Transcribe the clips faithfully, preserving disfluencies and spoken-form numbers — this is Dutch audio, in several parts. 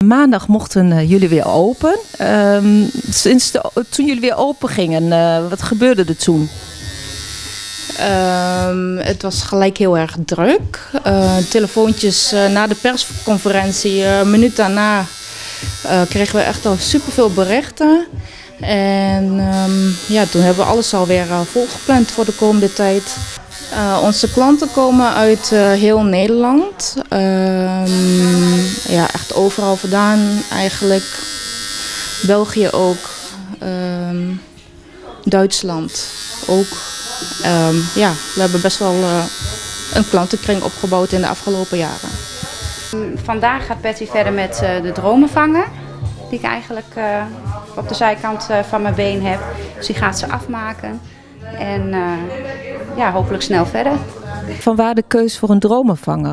maandag mochten uh, jullie weer open. Uh, sinds de, toen jullie weer open gingen, uh, wat gebeurde er toen? Um, het was gelijk heel erg druk. Uh, telefoontjes uh, na de persconferentie, een uh, minuut daarna uh, kregen we echt al superveel berichten. En um, ja, toen hebben we alles alweer uh, volgepland voor de komende tijd. Uh, onze klanten komen uit uh, heel Nederland. Uh, ja, echt overal vandaan eigenlijk. België ook. Uh, Duitsland ook. Um, ja, we hebben best wel uh, een klantenkring opgebouwd in de afgelopen jaren. Vandaag gaat Patty verder met uh, de dromen vangen. Die ik eigenlijk uh, op de zijkant uh, van mijn been heb. Dus die gaat ze afmaken. En uh, ja, hopelijk snel verder. Vanwaar de keus voor een dromenvanger?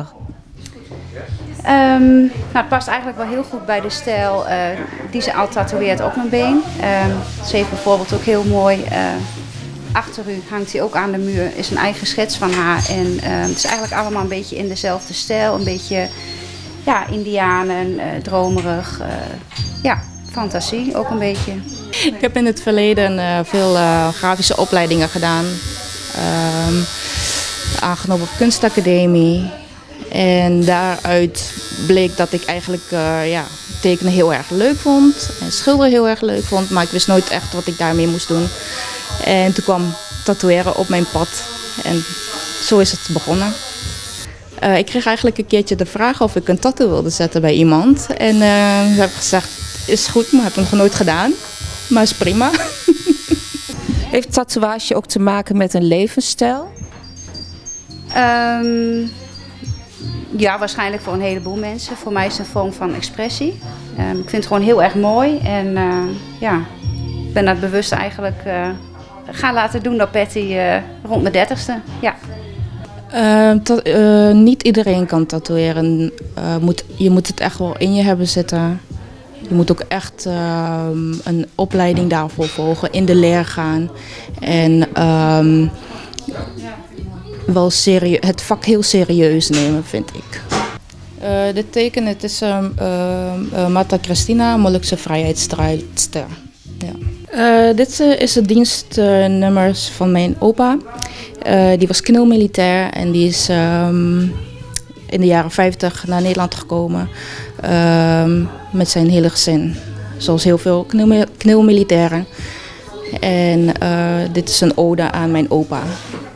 Um, nou, het past eigenlijk wel heel goed bij de stijl uh, die ze al tatoeëert op mijn been. Um, ze heeft bijvoorbeeld ook heel mooi, uh, achter u hangt hij ook aan de muur, is een eigen schets van haar. En uh, het is eigenlijk allemaal een beetje in dezelfde stijl. Een beetje ja, indianen, uh, dromerig, uh, ja, fantasie ook een beetje. Ik heb in het verleden uh, veel uh, grafische opleidingen gedaan. Um, aangenomen op kunstacademie. En daaruit bleek dat ik eigenlijk uh, ja, tekenen heel erg leuk vond. En schilderen heel erg leuk vond. Maar ik wist nooit echt wat ik daarmee moest doen. En toen kwam tatoeëren op mijn pad. En zo is het begonnen. Uh, ik kreeg eigenlijk een keertje de vraag of ik een tattoo wilde zetten bij iemand. En uh, ik heb gezegd, is goed, maar ik heb het nog nooit gedaan. Maar is prima. Heeft tatoeage ook te maken met een levensstijl? Um, ja, waarschijnlijk voor een heleboel mensen. Voor mij is het een vorm van expressie. Um, ik vind het gewoon heel erg mooi. En uh, ja, ik ben dat bewust eigenlijk uh, gaan laten doen door Patty uh, rond mijn dertigste. Ja. Uh, ta- uh, niet iedereen kan tatoeëren. Uh, moet, je moet het echt wel in je hebben zitten. Je moet ook echt uh, een opleiding daarvoor volgen, in de leer gaan. En um, wel serie- het vak heel serieus nemen, vind ik. Uh, dit teken, het is um, uh, uh, Marta Christina, Molukse vrijheidsstrijdster. Ja. Uh, dit uh, is het dienstnummers uh, van mijn opa. Uh, die was knilmilitair en die is um, in de jaren vijftig naar Nederland gekomen uh, met zijn hele gezin. Zoals heel veel knil- knilmilitairen. En uh, dit is een ode aan mijn opa.